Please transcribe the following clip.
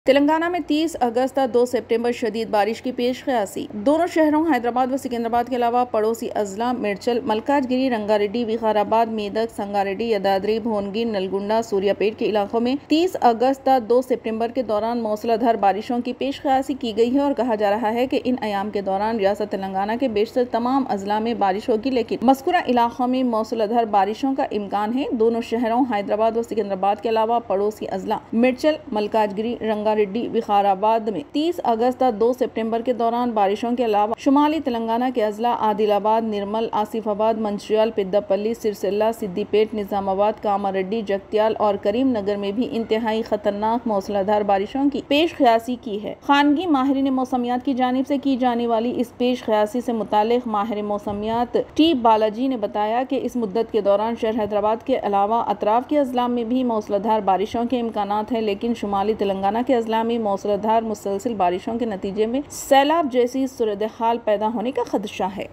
तेलंगाना में 30 अगस्त 2 सितंबर शदीद बारिश की पेश क़यासी। दोनों शहरों हैदराबाद व सिकंदराबाद के अलावा पड़ोसी अजला मेडचल, मलकाजगिरी, रंगारेड्डी, विकाराबाद, मेदक, संगारेड्डी, यदाद्री, भोनगिर, नलगुंडा, सूर्यापेट के इलाकों में 30 अगस्त 2 सितंबर के दौरान मौसलाधार बारिशों की पेश क़यासी की गई है और कहा जा रहा है कि इन अयाम के दौरान रियासत तेलंगाना के बेशतर तमाम अजला में बारिश होगी, लेकिन मज़कूरा इलाकों में मौसलाधार बारिशों का इम्कान है। दोनों शहरों हैदराबाद व सिकंदराबाद के अलावा पड़ोसी अजला मेडचल, मलकाजगिरी, रंगारेड्डी, विकाराबाद में 30 अगस्त 2 सितंबर के दौरान बारिशों के अलावा शुमाली तेलंगाना के अजला आदिलाबाद, निर्मल, आसिफाबाद, मंचिर्याल, पेद्दापल्ली, सिरसिल्ला, सिद्दीपेट, निजामाबाद, कामारेड्डी, जगत्याल और करीम नगर में भी इंतहाई खतरनाक मौसलाधार बारिशों की पेश क़यासी की है। खानगी माहिरीन मौसमियात की जानिब से की जाने वाली इस पेश क़यासी से मुतालिक माहिर मौसमियात टी बालाजी ने बताया कि इस मुद्दत के दौरान शहर हैदराबाद के अलावा अतराफ के अजला में भी मौसलाधार बारिशों के इम्कानात हैं, लेकिन शुमाली तेलंगाना के अजला में मौसलाधार मुसलसल बारिशों के नतीजे में सैलाब जैसी सूरत हाल पैदा होने का खदशा है।